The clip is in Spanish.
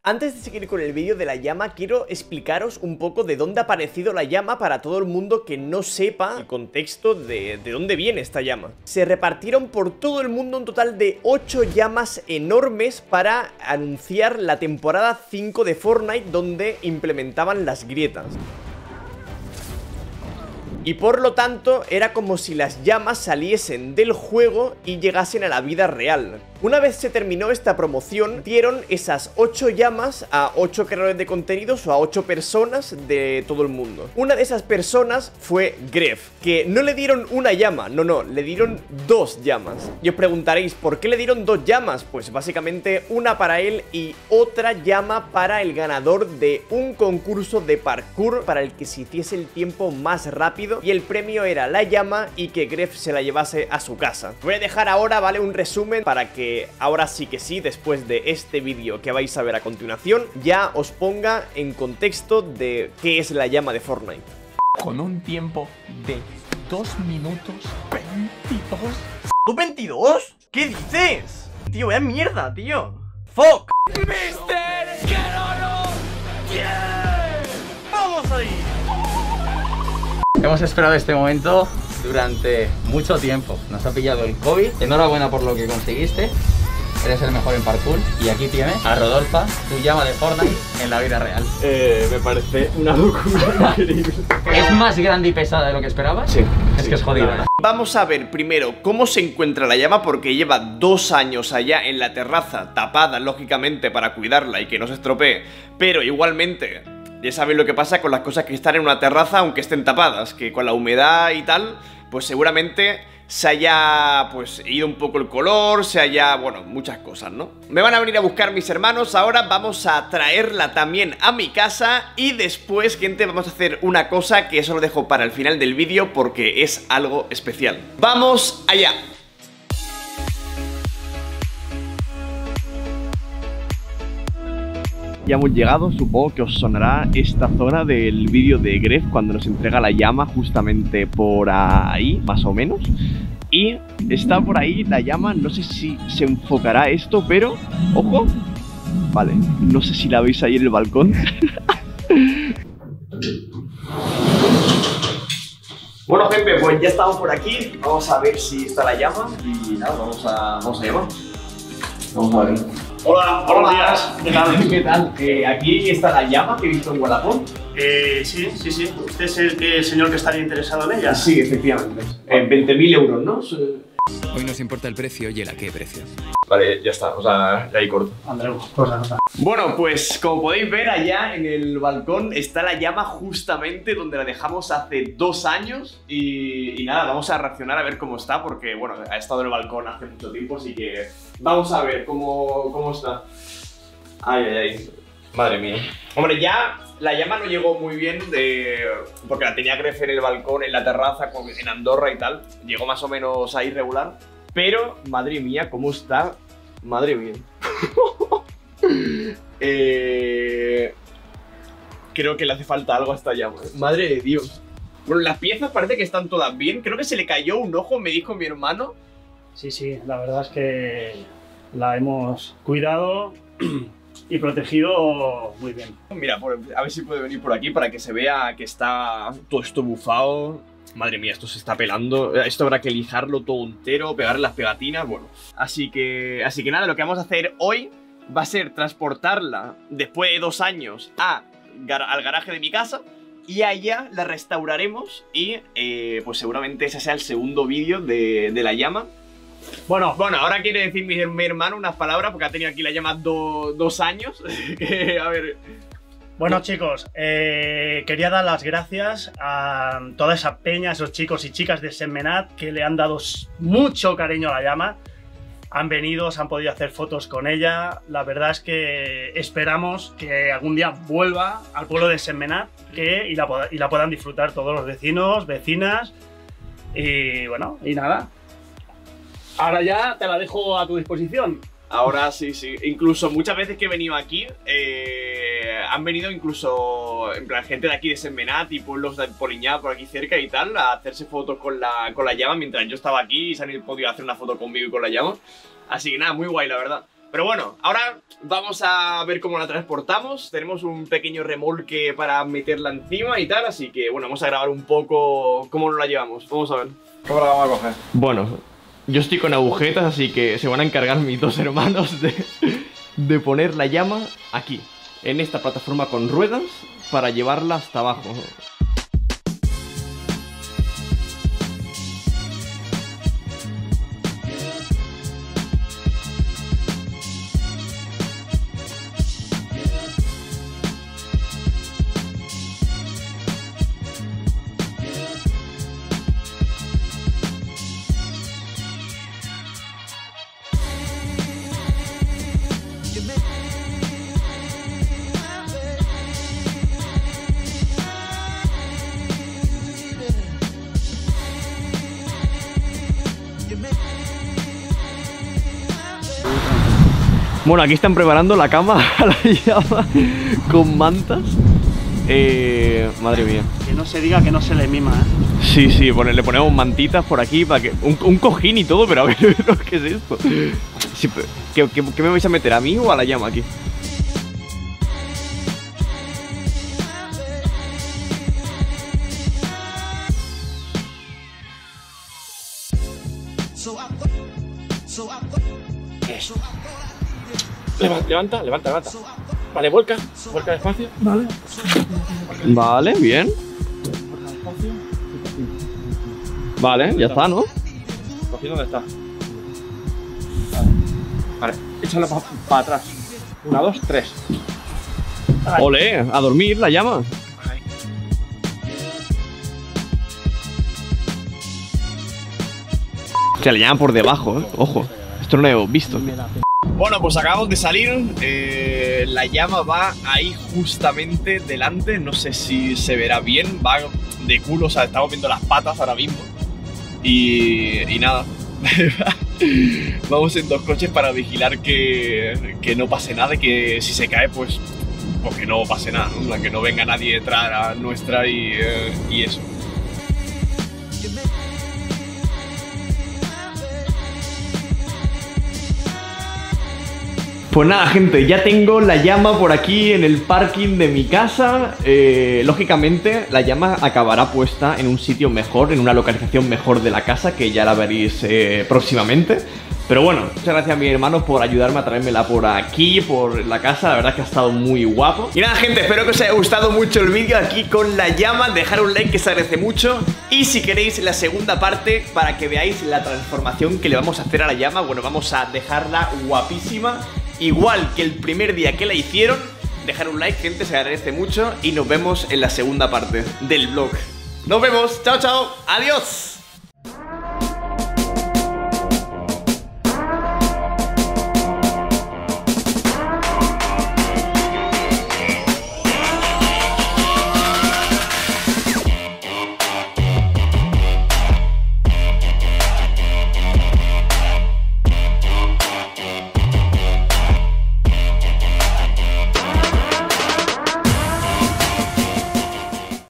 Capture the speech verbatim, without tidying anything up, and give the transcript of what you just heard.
Antes de seguir con el vídeo de la llama, quiero explicaros un poco de dónde ha aparecido la llama para todo el mundo que no sepa el contexto de, de dónde viene esta llama. Se repartieron por todo el mundo un total de ocho llamas enormes para anunciar la temporada cinco de Fortnite, donde implementaban las grietas. Y por lo tanto era como si las llamas saliesen del juego y llegasen a la vida real. Una vez se terminó esta promoción, dieron esas ocho llamas a ocho creadores de contenidos o a ocho personas de todo el mundo. Una de esas personas fue Gref, que no le dieron una llama, no, no, le dieron dos llamas. Y os preguntaréis, ¿por qué le dieron dos llamas? Pues básicamente una para él y otra llama para el ganador de un concurso de parkour para el que se hiciese el tiempo más rápido, y el premio era la llama y que Gref se la llevase a su casa. Voy a dejar ahora, ¿vale?, un resumen para que ahora sí que sí, después de este vídeo que vais a ver a continuación, ya os ponga en contexto de qué es la llama de Fortnite. Con un tiempo de dos minutos veintidós. ¿Tú veintidós? ¿Qué dices? Tío, vaya mierda, tío. ¡Fuck! ¡Mister Keroro! ¡Yeah! ¡Vamos ahí! Hemos esperado este momento durante mucho tiempo. Nos ha pillado el COVID. Enhorabuena por lo que conseguiste. Eres el mejor en parkour. Y aquí tienes a Rodolfa, tu llama de Fortnite en la vida real. Eh, me parece una locura increíble. ¿Es más grande y pesada de lo que esperabas? Sí. Es sí, que es jodida. Vamos a ver primero cómo se encuentra la llama, porque lleva dos años allá en la terraza, tapada lógicamente para cuidarla y que no se estropee. Pero igualmente, ya sabéis lo que pasa con las cosas que están en una terraza aunque estén tapadas, que con la humedad y tal, pues seguramente se haya pues ido un poco el color, se haya, bueno, muchas cosas, ¿no? Me van a venir a buscar mis hermanos, ahora vamos a traerla también a mi casa y después, gente, vamos a hacer una cosa que eso lo dejo para el final del vídeo porque es algo especial. ¡Vamos allá! Ya hemos llegado, supongo que os sonará esta zona del vídeo de Gref cuando nos entrega la llama, justamente por ahí, más o menos. Y está por ahí la llama, no sé si se enfocará esto, pero... ¡ojo! Vale, no sé si la veis ahí en el balcón. Bueno, gente, pues ya estamos por aquí. Vamos a ver si está la llama y nada, vamos a, vamos a llamar. Vamos a ver. Hola, buenos días. ¿Qué tal? ¿Qué tal? Eh, aquí está la llama que he visto en Wallapop. Eh, sí, sí, sí. ¿Usted es el, que, el señor que estaría interesado en ella? Sí, efectivamente. Eh, veinte mil euros, ¿no? Hoy nos importa el precio y el a qué precio. Vale, ya está, o sea, ya ahí corto. Andreu, cosa, cosa. Bueno, pues como podéis ver allá en el balcón está la llama justamente donde la dejamos hace dos años y, y nada, vamos a reaccionar a ver cómo está porque, bueno, ha estado en el balcón hace mucho tiempo, así que vamos a ver cómo, cómo está. Ay, ay, ay. Madre mía. Hombre, ya la llama no llegó muy bien de... porque la tenía Gref en el balcón, en la terraza, en Andorra y tal. Llegó más o menos ahí regular. Pero, madre mía, cómo está. Madre mía. eh... Creo que le hace falta algo a esta llama. Madre de Dios. Bueno, las piezas parece que están todas bien. Creo que se le cayó un ojo, me dijo mi hermano. Sí, sí, la verdad es que la hemos cuidado y protegido muy bien. Mira, por, a ver si puede venir por aquí para que se vea que está todo esto bufado. Madre mía, esto se está pelando. Esto habrá que lijarlo todo entero, pegarle las pegatinas, bueno. Así que, así que nada, lo que vamos a hacer hoy va a ser transportarla después de dos años a, al garaje de mi casa. Y allá la restauraremos y eh, pues seguramente ese sea el segundo vídeo de, de la llama. Bueno, bueno, ahora quiere decir mi, mi hermano unas palabras porque ha tenido aquí la llama do, dos años. que, a ver... Bueno, chicos, eh, quería dar las gracias a toda esa peña, esos chicos y chicas de Sentmenat que le han dado mucho cariño a la llama. Han venido, se han podido hacer fotos con ella. La verdad es que esperamos que algún día vuelva al pueblo de Sentmenat que, y, la, y la puedan disfrutar todos los vecinos, vecinas. Y bueno, y nada. Ahora ya te la dejo a tu disposición. Ahora sí, sí. Incluso muchas veces que he venido aquí, eh, han venido incluso, en plan, gente de aquí de Sentmenat y pueblos de Poliñá por aquí cerca y tal, a hacerse fotos con la, con la llama mientras yo estaba aquí y se han podido hacer una foto conmigo y con la llama. Así que nada, muy guay, la verdad. Pero bueno, ahora vamos a ver cómo la transportamos. Tenemos un pequeño remolque para meterla encima y tal, así que bueno, vamos a grabar un poco cómo nos la llevamos. Vamos a ver. ¿Cómo la vamos a coger? Bueno, yo estoy con agujetas, así que se van a encargar mis dos hermanos de, de poner la llama aquí, en esta plataforma con ruedas, para llevarla hasta abajo. Bueno, aquí están preparando la cama a la llama con mantas. Eh, madre mía. Que no se diga que no se le mima, ¿eh? Sí, sí, bueno, le ponemos mantitas por aquí para que... Un, un cojín y todo, pero a ver, ¿qué es esto? Sí, ¿qué, qué, ¿Qué me vais a meter? ¿A mí o a la llama aquí? Levanta, levanta, levanta. Vale, vuelca, vuelca despacio. Vale. Vale, bien. Vale, ya está, ¿no? Cogí dónde está. Vale, vale. Échala para pa atrás. Una, dos, tres. Ay. Ole, a dormir la llama. Ay. O sea, le llaman por debajo, ¿eh? Ojo, esto no lo hemos visto. Bueno, pues acabamos de salir, eh, la llama va ahí justamente delante, no sé si se verá bien, va de culo, o sea, estamos viendo las patas ahora mismo y, y nada, vamos en dos coches para vigilar que, que no pase nada y que si se cae pues, pues que no pase nada, ¿no? Que no venga nadie detrás a nuestra y, eh, y eso. Pues nada, gente, ya tengo la llama por aquí en el parking de mi casa. eh, Lógicamente la llama acabará puesta en un sitio mejor, en una localización mejor de la casa, que ya la veréis eh, próximamente. Pero bueno, muchas gracias a mis hermanos por ayudarme a traérmela por aquí, por la casa. La verdad es que ha estado muy guapo. Y nada, gente, espero que os haya gustado mucho el vídeo aquí con la llama. Dejar un like que se agradece mucho. Y si queréis la segunda parte para que veáis la transformación que le vamos a hacer a la llama, bueno, vamos a dejarla guapísima, igual que el primer día que la hicieron. Dejar un like, gente, se agradece mucho. Y nos vemos en la segunda parte del vlog. Nos vemos, chao, chao, adiós.